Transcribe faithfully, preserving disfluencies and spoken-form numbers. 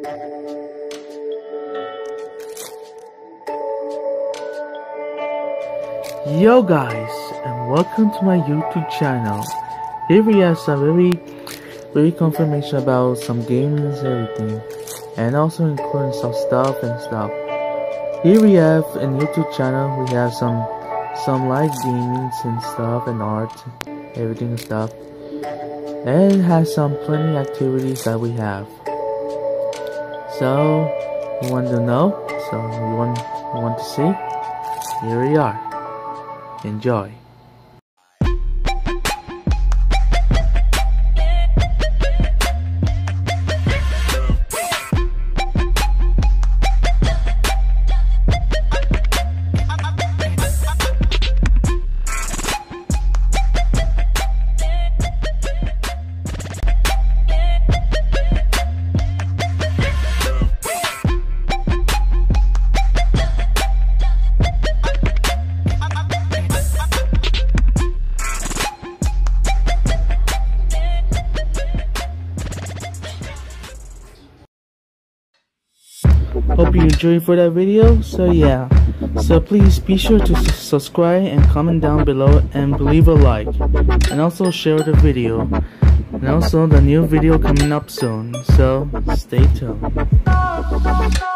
Yo guys, and welcome to my YouTube channel. Here we have some very, very confirmation about some games and everything, and also including some stuff and stuff. Here we have in YouTube channel, we have some, some live gamings and stuff and art, everything and stuff. And it has some plenty activities that we have. So, you want to know? So, you want, you want to see? Here we are. Enjoy. Hope you enjoyed for that video. So yeah, so please be sure to subscribe and comment down below and leave a like, and also share the video, and also the new video coming up soon, so stay tuned.